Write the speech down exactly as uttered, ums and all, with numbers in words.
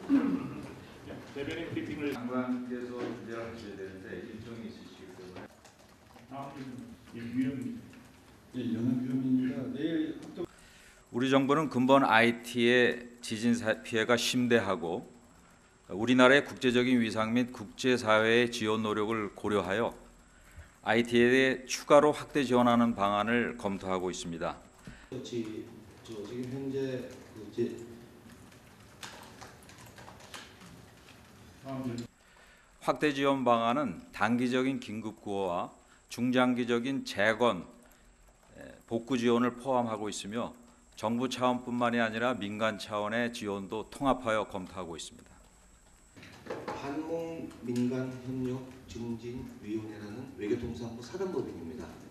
대변인 브리핑을 장관께서 주재를 하셔야 되는데 일정이 있으시기 때문에 다음 유영 예, 연합위원입니다. 내일 합동 우리 정부는 근본 아이티의 지진 피해가 심대하고 우리나라의 국제적인 위상 및 국제사회의 지원 노력을 고려하여 아이티에 대해 추가로 확대 지원하는 방안을 검토하고 있습니다. 지, 저 지금 현재 그 제, 다음 확대 지원 방안은 단기적인 긴급 구호와 중장기적인 재건, 복구 지원을 포함하고 있으며 정부 차원뿐만이 아니라 민간 차원의 지원도 통합하여 검토하고 있습니다. 한몽 민간협력 증진위원회라는 외교통상부 사단법인입니다.